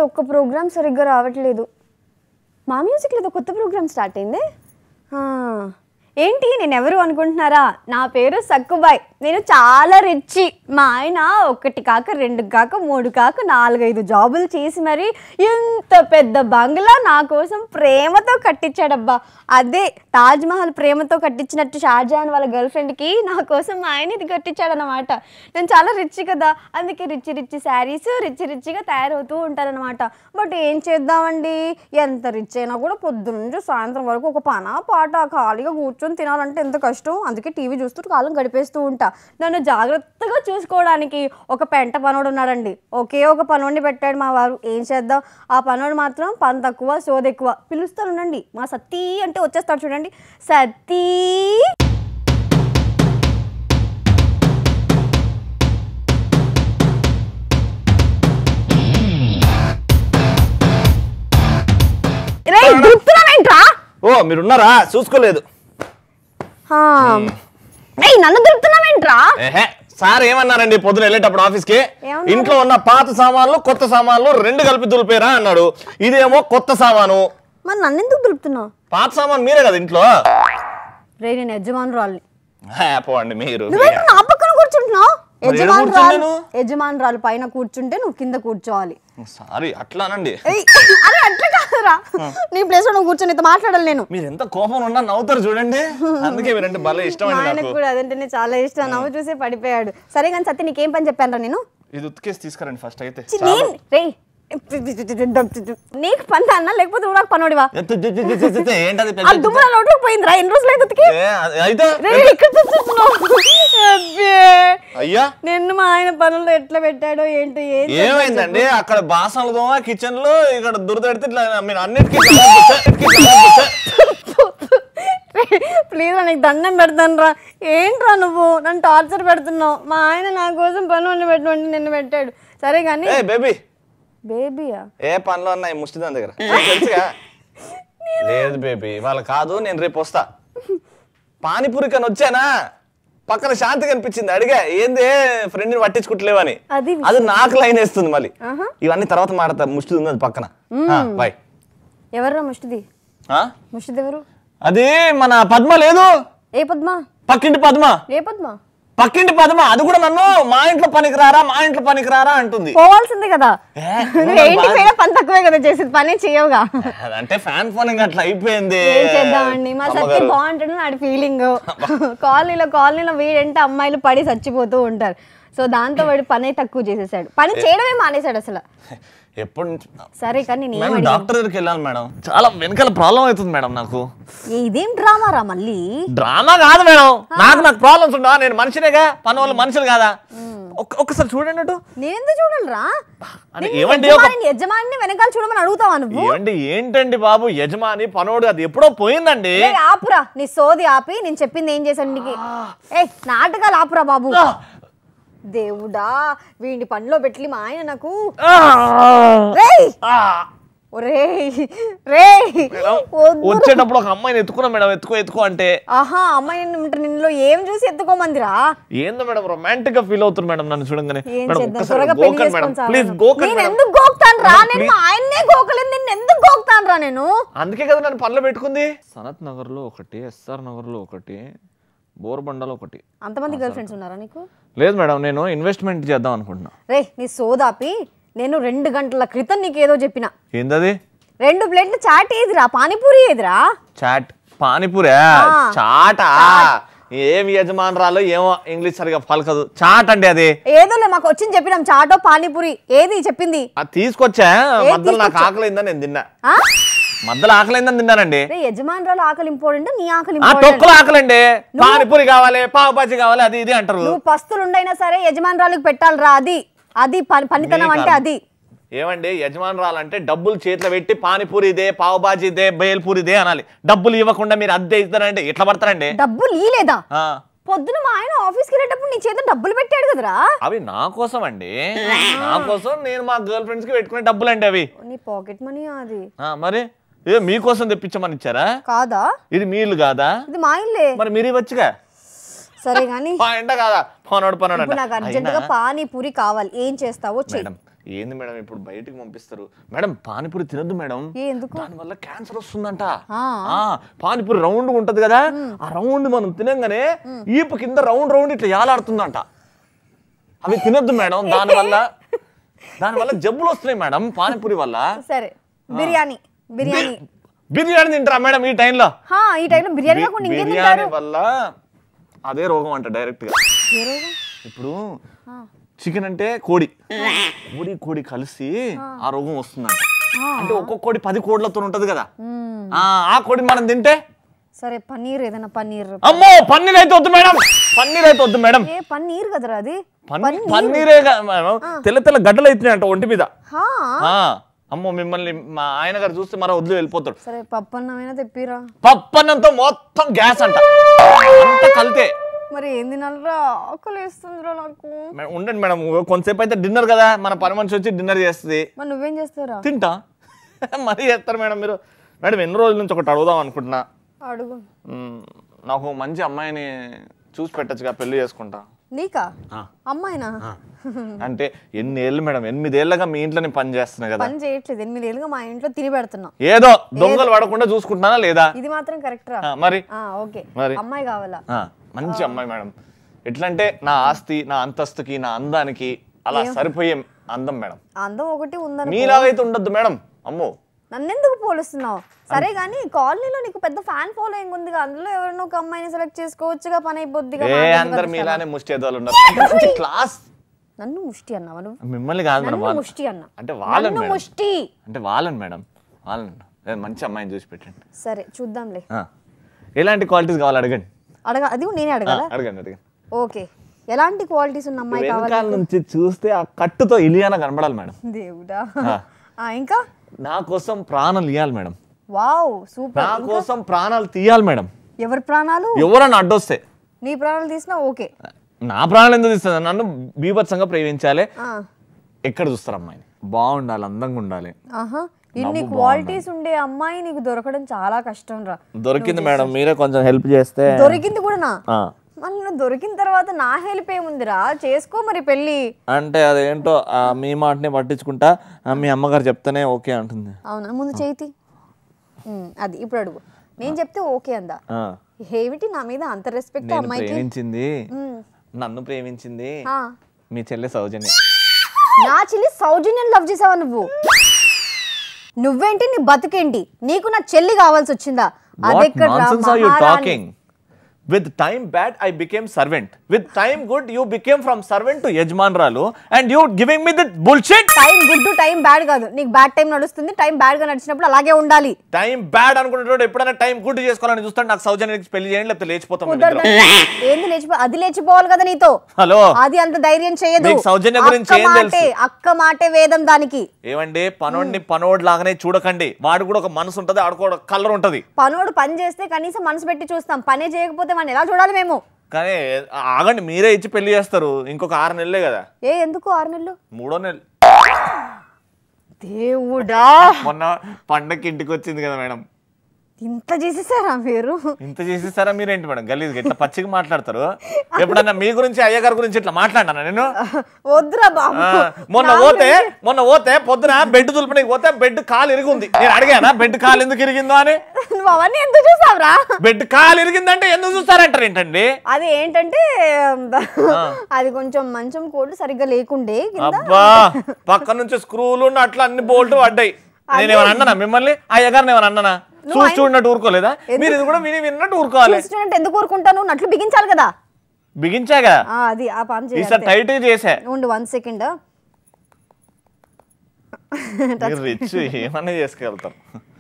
టీవీలో ఒక్క ప్రోగ్రామ్ సరిగ్గా రావట్లేదు. మా మ్యూజిక్లో ఏదో కొత్త ప్రోగ్రామ్ స్టార్ట్ అయింది. ఏంటి నేను ఎవరు అనుకుంటున్నారా? నా పేరు సక్కుబాయ్. నేను చాలా రిచ్. మా ఆయన 1 కాక 2 కాక 3 కాక 4-5 జాబులు చేసి మరి ఇంత పెద్ద బంగ్లా నా కోసం ప్రేమతో కట్టించాడబ్బా. అదే తాజ్ మహల్ ప్రేమతో కట్టించినట్టు షాజహాన్ వాళ్ళ గర్ల్ ఫ్రెండ్కి నా కోసం మా ఆయన ఇది కట్టించాడనమాట. నేను చాలా రిచ్ కదా, అందుకే రిచ్ శారీస్ రిచ్గా తయారవుతూ ఉంటారనమాట. బట్ ఏం చేద్దామండి, ఎంత రిచ్ అయినా కూడా పొద్దున్న నుంచి సాయంత్రం వరకు ఒక పనా పాట ఖాళీగా కూర్చొని తినాలంటే ఎంత కష్టం. అందుకే టీవీ చూస్తూ కాలం గడిపేస్తూ ఉంటా. నన్ను జాగ్రత్తగా చూసుకోవడానికి ఒక పెంట పనోడు ఉన్నాడండి. ఒకే ఒక పనోడిని పెట్టాడు మా వారు. ఏం చేద్దాం, ఆ పనోడు మాత్రం పని తక్కువ సోది ఎక్కువ. పిలుస్తానుండండి, మా సతీ అంటే వచ్చేస్తాడు చూడండి. సతీ ఓ మీరున్నారా? చూసుకోలేదు. నన్ను దొరుకుతున్నావేంట్రా? సార్ ఏమన్నారండి పొద్దున వెళ్ళేటప్పుడు ఆఫీస్ కి? ఇంట్లో ఉన్న పాత సామాన్లు కొత్త సామాన్లు 2 కలిపి దులిపేరా అన్నాడు. ఇదేమో కొత్త సామాను. మరి నన్ను ఎందుకు దులుపుతున్నావు? పాత సామాన్ మీరే కదా ఇంట్లో. రే నేను యజమానురాల్ని. పోండి మీరు. నా పక్కన కూర్చుంటున్నావు. యజమానురాలు పైన కూర్చుంటే నువ్వు కింద కూర్చోవాలి. సారీ అట్లానండి. అరే అట్లా కాదురా, నీ ప్లేస్ లో నువ్వు కూర్చొని మాట్లాడాలి. నేను మీరు ఎంత కోపం ఉన్నా నవ్వుతారు చూడండి, అందుకే మీరంటే భలే ఇష్టం. ఆయనకు కూడా అదంటేనే చాలా ఇష్టం. నవ్వు చూసే పడిపోయాడు. సరే కానీ సత్య నీకేం పని చెప్పాను రా నేను? ఇది ఉతికేసి తీసుకురండి ఫస్ట్. అయితే నీకు పని అన్నా లేకపోతే నువ్వు నాకు పనోడివా? ఏంటది దుమ్మున నోట్లోకి పోయిందిరా. ఎన్ని రోజులు అయితే ఉతికి? అయ్యా నిన్ను మా ఆయన పనుల్లో ఎట్లా పెట్టాడో ఏంటో. ఏమైందండి? అక్కడ బాసనలు దోమ, కిచెన్ లో ఇక్కడ దురదెడితే ఇట్లా మీరు అన్నిటికీ ప్లీజ్ నీకు దండం పెడతాను రా. ఏంట్రా నువ్వు నన్ను టార్చర్ పెడుతున్నావు? మా ఆయన నా కోసం పనులు పెట్టమంటే నిన్ను పెట్టాడు. సరే కానీ బేబీ బేబీయా? ఏ పనులు ఉన్నాయి ముష్టిదాని దగ్గర తెలుసుగా? లేదు బేబీ వాళ్ళ కాదు, నేను రేపు వస్తా. పానీపూరి కని వచ్చానా, పక్కన శాంతి కనిపించింది. అడిగా ఏంది ఫ్రెండ్ని పట్టించుకుంటలేవని. అది నాకు లైన్ వేస్తుంది. మళ్ళీ ఇవన్నీ తర్వాత మాడతా. ముష్టిది ఉంది అది పక్కన. బాయ్. ఎవర్రా ముష్టిది? ముష్టిది ఎవరు? అది మన పద్మ లేదు? ఏ పద్మ? పక్కింటి పద్మ. ఏ పద్మ? పక్కింటి పద్మ. అది కూడా నన్ను మా ఇంట్లో పనికి రారా అంటుంది. పోవాల్సిందే కదా, పని తక్కువే కదా చేసేది, పని చేయవుగా. అంటే ఫ్యాన్ ఫోనింగ్ అట్లా అయిపోయింది. ఏం చేద్దామండి, మా సత్య బాగుంటాడు నాడి ఫీలింగ్. కాలనీలో వీడంటే అమ్మాయిలు పడి చచ్చిపోతూ ఉంటారు. సో దాంతో వాడు పని తక్కువ చేసేసాడు. పని చేయడమే మానేశాడు అసలు. ఎప్పుడు సరే కానీ డాక్టర్ దగ్గరికి వెళ్ళాలి మేడం. చాలా వెనకాల ప్రాబ్లం అవుతుంది మేడం నాకు. ఇదేం డ్రామా రా? మళ్ళీ డ్రామా కాదు మేడం, నాకు ప్రాబ్లమ్స్ ఉండవా? నేను మనిషినేగా, పని వాళ్ళు మనుషులు కాదా? ఒక్కసారి చూడండి. నేను చూడాలిరా? యజమాని వెనకాల చూడమని అడుగుతావా నువ్వు? ఏంటండి బాబు యజమాని పనోడు అది ఎప్పుడో పోయిందండి. ఆపురా నీ సోది ఆపి. నేను చెప్పింది ఏం చేశాను నీకు? నాటకాలు ఆపురా బాబు. దేవుడా, వీడిని పనిలో పెట్టి మా ఆయన నాకు వచ్చేటప్పుడు ఒక అమ్మాయిని ఎత్తుకున్నా మేడం. ఎత్తుకో అంటే అమ్మాయిని నిన్నులో ఏం చూసి ఎత్తుకోమందిరా? ఏందో మేడం రొమాంటిక్ గా ఫీల్ అవుతుంది మేడం నన్ను చూడంగానే. ఎందుకు గోక్తాను రా? నేను మా ఆయన్నే గోకలేదు, నిన్ను ఎందుకు గోక్తాను రా నేను? అందుకే కదా నన్ను పనిలో పెట్టుకుంది. సనత్ నగర్ లో ఒకటి, ఎస్ఆర్ నగర్ లో ఒకటి, బోర్బండలో ఒకటి. అంతమంది గర్ల్ ఫ్రెండ్స్ ఉన్నారా నీకు? లేదు మేడం, నేను ఇన్వెస్ట్మెంట్ చేద్దాం అనుకుంటున్నా. రే నీ సోదాపి. నేను 2 గంటల క్రితం నీకేదో చెప్పిన. ఏందది? 2 ప్లేట్ల చాట్ ఏదిరా? పానీపూరి ఏదిరా? చాట్ పానీపూరి చాటా? ఏం యజమానురాలు ఏమో ఇంగ్లీష్ సరిగా పలకదు. చాట్ అంటే అది ఏదోలే, మాకు వచ్చింది చెప్పినాం. చాటో పానీపూరి ఏది చెప్పింది? అది తీసుకొచ్చా. మధ్యలో నాకు ఆకలిందని నేను తిన్నా. మధ్యలో ఆకలిందని తిన్నానండి. యజమానురాలు ఆకలి ఇంపార్టెంట్, నీ ఆకలి తొక్కలు ఆకలండి. పానీపూరి కావాలి, పావు బాజీ కావాలి, అది ఇది అంటారు. నువ్వు పస్తులుండైనా సరే యజమానురాలకు పెట్టాలిరా. అది పనితనం అంటే అది. ఏమండి యజమానురాలంటే డబ్బులు చేతిలో పెట్టి పానీపూరిదే, పావు బాజీదే, బేల్పూరిదే అనాలి. డబ్బులు ఇవ్వకుండా మీరు అద్దె ఇస్తారంటే ఎట్లా పడతారండి? డబ్బులు ఇలేదా? పొద్దున మా ఆయన ఆఫీస్కి వెళ్ళేటప్పుడు నీ చేత డబ్బులు పెట్టాడు కదరా? అవి నా కోసం అండి, నా కోసం. నేను మా గర్ల్ ఫ్రెండ్స్ కి పెట్టుకునే డబ్బులు అండి అవి. నీ పాకెట్ మనీ అది. మరి మీకోసం తెప్పించమని ఇచ్చారా? కాదా? ఇది మీ ఇల్లు కాదా? ఇది మా ఇల్లే. మరి మీరు ఇవ్వచ్చుగా. సరే గానీ కాదా పనోడు నాకు అర్జెంట్ గా పానీపూరి కావాలి. ఏం చేస్తావో చెయ్యి. ఏంది మేడం ఇప్పుడు బయటికి పంపిస్తారు మేడం పానీపూరి తినద్దు మేడం ఎందుకు దానివల్ల క్యాన్సర్ వస్తుందంట పానీపూరి రౌండ్ ఉంటది కదా ఆ రౌండ్ మనం తినంగానే ఈపు కింద రౌండ్ రౌండ్ ఇట్లా యాలాడుతుందంట అవి తినద్దు మేడం దానివల్ల జబ్బులు వస్తున్నాయి మేడం పానీపూరి వల్ల సరే బిర్యానీ తింటారా మేడం ఈ టైంలో బిర్యానీ వల్ల అదే రోగం అంట డైరెక్ట్ గా ఇప్పుడు చికెన్ అంటే కోడి కలిసి ఆ రోగం వస్తుందంట అంటే ఒక్కొక్క కోడి 10 కోడ్లతో ఉంటది కదా ఆ కోడి మనం తింటే సరే పన్నీర్ ఏదైనా అమ్మో పన్నీర్ అయితే వద్దు మేడం పన్నీర్ కదరా అది పన్నీరే తెల్ల గడ్డలు అవుతున్నాయి అంట ఒంటి మీద అమ్మో మిమ్మల్ని మా ఆయన గారు చూస్తే మరో వదిలి వెళ్ళిపోతాడు సరే పప్పన్నమైనా తెప్పిరా పప్పన్నంతో మొత్తం గ్యాస్ అంట అంత కలితే మరి ఏం తినాలరా ఆకలి వేస్తుందిరా నాకు ఉండండి మేడం కొంతసేపు అయితే డిన్నర్ కదా మన పని మనిషి వచ్చి డిన్నర్ చేస్తుంది మరి నువ్వేం చేస్తారా తింటా మరీ చేస్తారు మేడం మీరు మేడం ఎన్ని రోజుల నుంచి ఒకటి అడుగుదాం అనుకుంటున్నా అడుగు నాకు మంచి అమ్మాయిని చూసి పెట్టచ్చుగా పెళ్లి చేసుకుంటా నీకా అమ్మాయినా అంటే 8 ఏళ్ళు మేడం 8 ఏళ్ళగా మీ ఇంట్లో నేను పని చేస్తున్నా కదా పని చేయట్లేదు 8 ఏళ్ళుగా మా ఇంట్లో తిని పెడుతున్నా ఏదో దొంగలు పడకుండా చూసుకుంటున్నానా లేదా ఇది మాత్రం కరెక్ట్ రా మరి ఓకే అమ్మాయి కావాలా మంచి అమ్మాయి మేడం ఎట్లంటే నా ఆస్తి నా అంతస్తుకి నా అందానికి అలా సరిపోయే అందం మేడం అందం ఒకటి ఉందని మీలాగైతే ఉండద్దు మేడం అమ్మో నన్నెందుకు పోలుస్తున్నావు సరే గానీ కాలనీలో నీకు పెద్ద ఫ్యాన్ ఫాలోయింగ్ ఉంది అందులో ఎవరినో ఒక అమ్మాయిని సెలెక్ట్ చేసుకోవచ్చుగా పని అయిపోద్దిగా అందరు మీలానే ముష్టి ఎదవాళ్ళు ఉన్నారు క్లాస్ నన్ను ముష్టి అన్నావా నువ్వు మిమ్మల్ని కాదు మేడం ముష్టి అన్నా అంటే వాళ్ళని ముష్టి అంటే వాళ్ళని మేడం వాళ్ళని మంచి అమ్మాయిని చూసి పెట్టండి సరే చూద్దాంలే ఎలాంటి క్వాలిటీస్ కావాలి అడగండి అది నేనే అడగాలా అడగండి ఓకే ఎలాంటి క్వాలిటీస్ ఉన్న అమ్మాయి కావాలి నుంచి చూస్తే ఆ కట్టుతో ఇలియానా కనబడాలి మేడం దేవుడా ఇంకా నా కోసం ప్రాణాలు ఇయ్యాలి మేడం వావ్ సూపర్ నా కోసం ప్రాణాలు తీయాలి మేడం ఎవరి ప్రాణాలు ఎవరన్నా అడ్డొస్తే నీ ప్రాణాలు తీసినా ఓకే నా ప్రాణాలు ఎందుకు తీస్తుంది నన్ను బీభత్సంగా ప్రేమించాలి ఎక్కడ చూస్తారు అమ్మాయిని బాగుండాలి అందంగా ఉండాలి ఇన్ని క్వాలిటీస్ ఉండే అమ్మాయి నీకు దొరకడం చాలా కష్టం రా దొరికింది మేడం మీరే కొంచెం హెల్ప్ చేస్తే దొరికింది కూడా మళ్ళీ నువ్వు దొరికిన తర్వాత నా హెల్ప్ ఏముందిరా చేసుకో మరి పెళ్లి అంటే అదేంటో మీ మాటనే పట్టించుకుంటా మీ అమ్మగారు చెప్తేనే ఓకే అంటుంది అవునా ముందు చేతి అది ఇప్పుడు అడుగు నేను చెప్తే ఓకే అందా ఏమిటి నా మీద అంత రెస్పెక్ట్ అమ్మాయికి ప్రేమించింది నన్ను ప్రేమించింది మీ చెల్లి సౌజన్య నా చెల్లి సౌజన్యం లవ్ చేసావా నువ్వేంటి నీ బతుకేంటి నీకు నా చెల్లి కావాల్సి వచ్చిందా With time bad, I became servant. With time good, you became from servant to యజమానురాలు and you giving me the bullshit. Time good to time bad కాదు. నీకు బ్యాడ్ టైం నడుస్తుంది. టైం బ్యాడ్ గా నడిచినప్పుడు అలాగే ఉండాలి. టైం బ్యాడ్ అనుకునేటప్పుడు ఎప్పుడైనా time good చేసుకోవాలని చూస్తాను. నాకు సౌజన్యకి పెళ్లి చేయండి లేకపోతే లేచిపోతాం. ఏంది లేచిపో అది లేచిపోవాలి కదా నీతో. హలో అది అంత ధైర్యం చేయదు. నీకు సౌజన్య గురించి ఏం తెలుసు? అక్క మాటే వేదం దానికి. ఏమండి పనోడిని పనోడ్ లాగానే చూడకండి. వాడు కూడా ఒక మనసు ఉంటది, ఆడుకోవడం కలర్ ఉంటది. పనోడు పని చేస్తే కనీసం మనసు పెట్టి చూస్తాం. పనే చేయకపోతే మనం ఎలా చూడాలి మేము? కానీ ఆగండి, మీరే ఇచ్చి పెళ్లి చేస్తారు. ఇంకొక 6 నెలలే కదా. ఎందుకు 6 నెలలు? 3వ నెల. దేవుడా, మొన్న పండక్కి ఇంటికి వచ్చింది కదా మేడం. ఇంత చేసేసారా మీరు? ఇంత చేసేసారా మీరేంటి మేడం? గలీజ్గా ఇట్లా పచ్చిగా మాట్లాడతారు. ఎప్పుడన్నా మీ గురించి అయ్యగారి గురించి ఇట్లా మాట్లాడినా నేను? వద్దురా బాబు. మొన్న పోతే పొద్దున బెడ్ తులుపునికి పోతే బెడ్ కాలు ఇరిగింది. నేను అడిగానా బెడ్ కాలు ఎందుకు ఇరిగిందో అని? నువ్వు అవన్నీ ఎందుకు చూసావురా? బెడ్ కాలు ఇరిగిందంటే ఎందుకు చూస్తారంటారు ఏంటండి? అది ఏంటంటే అది కొంచెం మంచం కోళ్ళు సరిగ్గా లేకుండే. అబ్బా, పక్క నుంచి స్క్రూలు అట్లా అన్ని బోల్ట్ పడ్డాయి. నేనేమన్నా అన్నానా మిమ్మల్ని? అయ్యగారిని ఏమన్నా అన్నానా? చూసి చూడనట్టు ఊరుకోలేదా? మీరు ఇది కూడా విన్నట్టు ఊరుకోవాలి. ఎందుకు ఊరుకుంటాను? నట్లు బిగించాలి కదా. బిగించాగా? అది ఆ పని చేసా. టైట్ చేసా. ఉండు 1 సెకండ్. రిచ్ ఏమన్నా చేసుకెళ్తాం.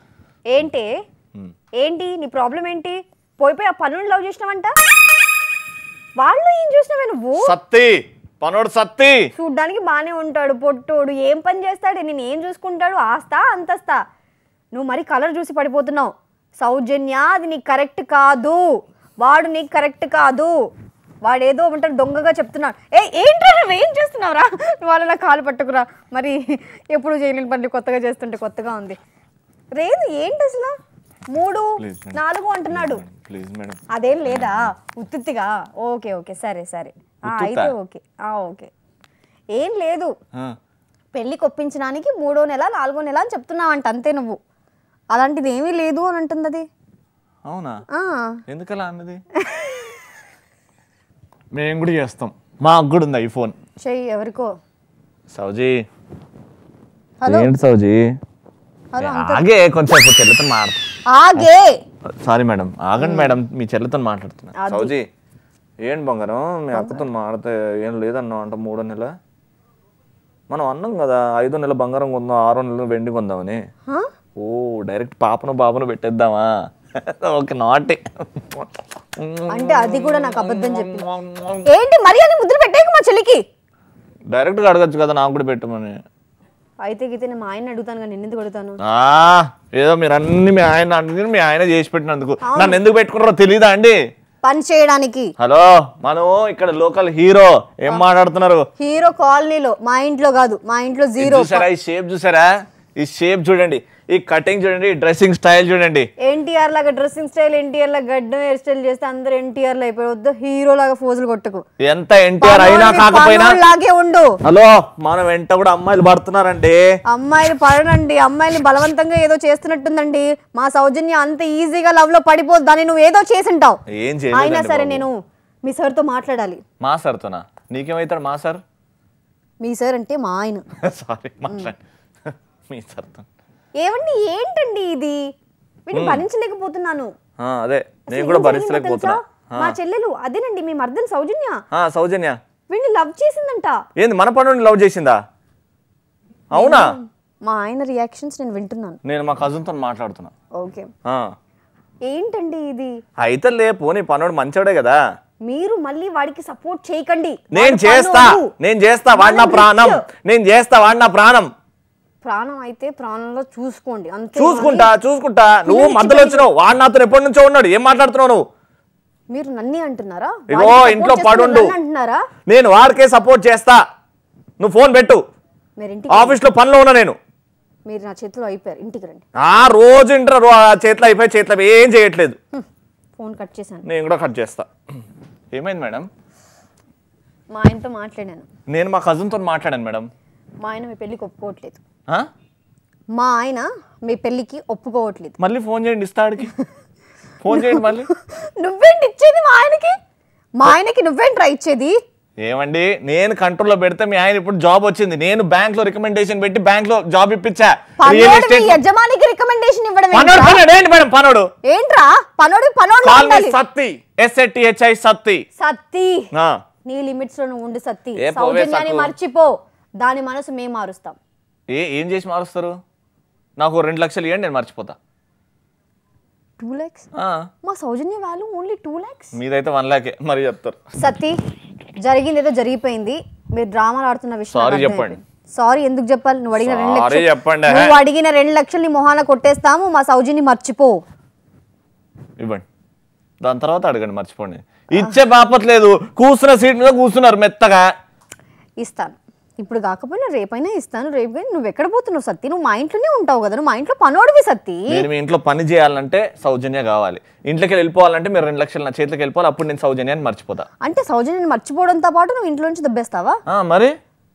ఏంటి నీ ప్రాబ్లం ఏంటి? పోయిపోయి ఆ పనులు లవ్ చేసినావంట. వాళ్ళు ఏం చూసినావే నువ్వు? సత్తి పనోడు సత్తి చూడ్డానికి బానే ఉంటాడు, పొట్టోడు. ఏం పని చేస్తాడు? నేను ఏం చూసుకుంటాడు? ఆస్తా అంతస్తా? నువ్వు మరి కలర్ చూసి పడిపోతున్నావు. సౌజన్య, అది నీకు కరెక్ట్ కాదు. వాడు నీకు కరెక్ట్ కాదు. వాడు ఏదో ఉంటాడు దొంగగా చెప్తున్నాడు. ఏంట్రా నువ్వేం చేస్తున్నావురా? వాళ్ళ నా కాలు పట్టుకురా. మరి ఎప్పుడు చేయలేని పని కొత్తగా చేస్తుంటే కొత్తగా ఉంది. లేదు ఏంటి అసలు 3, 4 అంటున్నాడు. అదేం లేదా? ఉత్తిగా? ఓకే సరే అయితే ఓకే. ఏం లేదు. పెళ్ళికి ఒప్పించడానికి 3వ నెల 4వ నెల అని చెప్తున్నావంట అంతే నువ్వు. అలాంటిది ఏమీ లేదు అని అంటుంది అది. అవునా? ఎందుకలా అన్నది? మేము కూడా చేస్తాం, మాకు కూడా ఉంది ఐఫోన్. చెయ్యి ఎవరికో. సౌజీ హలో ఏంటి సౌజీ? హలో ఆగే కొంచెం చెల్లెతో మాట్లాడు. ఆగే సారీ మేడం, ఆగండి మేడం, మీ చెల్లెతో మాట్లాడుతున్నా. సౌజీ ఏంటి బంగారం, మీ అక్కతో మాడితే ఏం లేదన్నావు అంట 3వ నెల. మనం అన్నాం కదా 5వ నెల బంగారం కొందాం, 6వ నెల వెండి కొందామని. ఓ డైరెక్ట్ పాపను బాబును పెట్టేద్దామా? ఓకే నాటి అంటే అది కూడా నాకు అబద్ధం చెప్పి ఏంటి మరి అని ముద్దులు పెట్టేక మా చెల్లికి. డైరెక్ట్గా అడగచ్చు కదా నాకు కూడా పెట్టమని. అయితే గీతే నేను మా ఆయన అడుగుతాను కానీ నిన్ను ఎందుకు అడుగుతాను? ఏదో మీరు అన్ని మీ ఆయన అడిగి మీ ఆయన చేసి పెట్టినందుకు నన్ను ఎందుకు పెట్టుకున్నారో తెలీదా అండి? పని చేయడానికి. హలో మనం ఇక్కడ లోకల్ హీరో, ఏం మాట్లాడుతున్నారు? హీరో కాలనీలో, మా ఇంట్లో కాదు, మా ఇంట్లో జీరో. చూసారా ఈ షేప్, చూసారా ఈ షేప్ చూడండి, ఈ కటింగ్ చూడండి, ఈ డ్రెస్సింగ్ స్టైల్ చూడండి. ఎన్టీఆర్ లాగా డ్రెస్సింగ్ స్టైల్, ఎన్టీఆర్ లాగా గడ్డం హెయిర్ స్టైల్ చేస్తే అందరూ ఎన్టీఆర్ లో అయిపోయి వద్దు, హీరో లాగా ఫోజులు కొట్టుకు. ఎంత ఎన్టీఆర్ అయినా కాకపోయినా లాగే ఉండు. హలో మనం వెంట కూడా అమ్మాయిలు పడుతున్నారండి. అమ్మాయిలు పడనండి, అమ్మాయిని బలవంతంగా ఏదో చేస్తున్నట్టుందండి. మా సౌజన్య అంత ఈజీగా లవ్ లో పడిపోదు, దాన్ని నువ్వు ఏదో చేసింటావు. ఏం అయినా సరే నేను మీ సార్ తో మాట్లాడాలి. మా సార్ తోనా? నీకేమైతాడు మా సార్? మీ సార్ అంటే మా ఆయన. సారీ మాట్లాడు మీ సార్ తో. ఏమండి ఏంటండి ఇది, వీడిని భరించలేకపోతున్నాను. అదే నేను కూడా భరించలేకపోతున్నా. మా చెల్లెలు అదేనండి మీ మర్దన్ సౌజన్య. సౌజన్య వీడిని లవ్ చేసిందంట. ఏంది మన పనుని లవ్ చేసిందా? అవునా? మా ఆయన రియాక్షన్స్ నేను వింటున్నాను. నేను మా కజిన్ తో మాట్లాడుతున్నా. ఓకే ఏంటండి ఇది? అయితే లే పోనీ, పనుడు మంచోడే కదా. మీరు మళ్ళీ వాడికి సపోర్ట్ చేయకండి. నేను చేస్తా వాడి నా ప్రాణం, నేను చేస్తా వాడి నా ప్రాణం. ప్రాణం అయితే ప్రాణంలో చూసుకోండి అంతే. చూసుకుంటా నువ్వు మధ్యలో వచ్చినావు, వాడు నాతో ఎప్పటి నుంచో ఉన్నాడు, ఏం మాట్లాడుతున్నావు నువ్వు? మీరు నన్నే అంటున్నారా? ఇగో ఇంట్లో పడుండు, అంటున్నారా? నేను వాడికే సపోర్ట్ చేస్తా. నువ్వు ఫోన్ పెట్టు, ఆఫీస్ లో పనిలో ఉన్నా నేను. మీరు నా చేతిలో అయిపోయారు, ఇంటికి రండి. రోజు ఇంటర్ చేతిలో అయిపోయి ఏం చేయట్లేదు. ఫోన్ కట్ చేశాను. నేను కూడా కట్ చేస్తా. ఏమైంది మేడం? మా ఆయనతో మాట్లాడాను. నేను మా కజిన్ తో మాట్లాడాను మేడం. మా ఆయన మీ పెళ్ళికి ఒప్పుకోవట్లేదు. మా ఆయన మీ పెళ్ళికి ఒప్పుకోవట్లేదు. మళ్ళీ ఫోన్ చేయండి, ఇస్తాడికి ఫోన్ చేయండి మళ్ళీ. నువ్వేంటి ఇచ్చేది మా ఆయనకి? మా ఆయనకి నువ్వేంటి ట్రై ఇచ్చేది? ఏమండి నేను కంట్రోల్లో పెడితే మీ ఆయన ఇప్పుడు జాబ్ వచ్చింది. నేను బ్యాంక్ లో రికమెండేషన్ పెట్టి బ్యాంక్ లో జాబ్ ఇప్పించా. యజమానికి రికమెండేషన్ ఇవ్వడం పనోడు ఏంట్రా? పనోడు సత్తి, SATHI సత్తి. సత్తి నీ లిమిట్స్ లో నువ్వు ఉండు సత్తి. సౌజన్యాన్ని మర్చిపో, దాని మనసు మేము మారుస్తాం. ఏం చేసి మారుస్తారు? నాకు 2 లక్షలు ఇవ్వండి, నేను మర్చిపోతా. 2 lakhs? మా సౌజన్య వాల్యూ ఓన్లీ 2 lakhs. మీదైతే 1 lakh మరి చెప్తారు. సత్తి జరిగింది ఏదో జరిగిపోయింది, మీరు డ్రామాలు ఆడుతున్న విషయం సారీ చెప్పండి. సారీ ఎందుకు చెప్పాలి? నువ్వు అడిగిన 2 లక్షలు చెప్పండి. నువ్వు అడిగిన 2 లక్షలు నీ మొహాన కొట్టేస్తాము. మా సౌజన్య మర్చిపో. ఇవ్వండి, దాని తర్వాత అడగండి, మర్చిపోండి. ఇచ్చే బాపట్లేదు, కూర్చున్న సీట్ మీద కూర్చున్నారు మెత్తగా. ఇస్తాను, ఇప్పుడు కాకపోయినా రేపైనా ఇస్తాను. రేపు నువ్వు ఎక్కడ పోతున్నావు సత్తి? నువ్వు మా ఇంట్లోనే ఉంటావు కదా, నువ్వు మా ఇంట్లో పనోడివి సత్తి. నేను మీ ఇంట్లో పని చేయాలంటే సౌజన్య కావాలి, ఇంట్లోకి వెళ్ళిపోవాలంటే మీరు 2 లక్షలు నా చేతికి వెళ్ళిపోవాలి, అప్పుడు నేను సౌజన్యాన్ని మర్చిపోతా. అంటే సౌజన్యాన్ని మర్చిపోవడంతో పాటు నువ్వు ఇంట్లో నుంచి దబ్బేస్తావా? మరి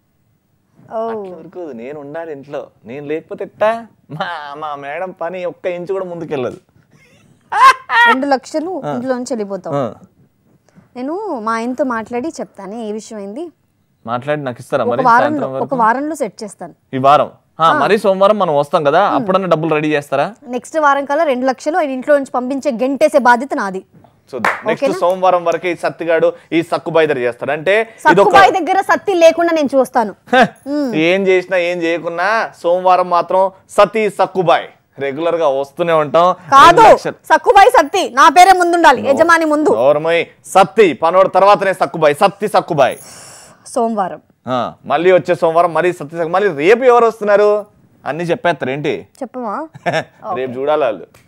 నేను ఉండాలి ఇంట్లో, నేను లేకపోతే ఎట్టా? మా మేడం పని 1 ఇంచు కూడా ముందుకెళ్ళదు. 2 లక్షలు ఇంట్లో నుంచి వెళ్ళిపోతావు. నేను మా ఆయనతో మాట్లాడి చెప్తాను ఏ విషయం అయింది. మాట్లాడి నాకు ఇస్తారా? మరి ఒక వారంలో సెట్ చేస్తాను. ఈ వారం మరి సోమవారం మనం వస్తాం కదా, అప్పుడన్నా డబ్బులు రెడీ చేస్తారా? నెక్స్ట్ వారం కల్లా 2 లక్షలు ఆయన ఇంట్లో నుంచి పంపించే గంటేసే బాధ్యత నాది. చూద్దాం, నెక్స్ట్ సోమవారం వరకు ఈ సత్తిగాడు ఈ సక్కుబాయి దగ్గర చేస్తాడు. అంటే సక్కుబాయి దగ్గర సత్తి లేకుండా నేను చూస్తాను. ఏం చేసినా ఏం చేయకున్నా సోమవారం మాత్రం సతీ సక్కుబాయి రెగ్యులర్ గా వస్తూనే ఉంటాం. కాదు సక్కుబాయి సత్తి నా పేరే ముందుండాలి, యజమాని ముందు. సత్తి పనోడు తర్వాతనే సక్కుబాయి, సత్తి సక్కుబాయి. సోమవారం మళ్ళీ వచ్చే సోమవారం మరి సత్తి. మళ్ళీ రేపు ఎవరు వస్తున్నారు అన్ని చెప్పేస్తారు ఏంటి? చెప్పమా? రేపు చూడాలి వాళ్ళు.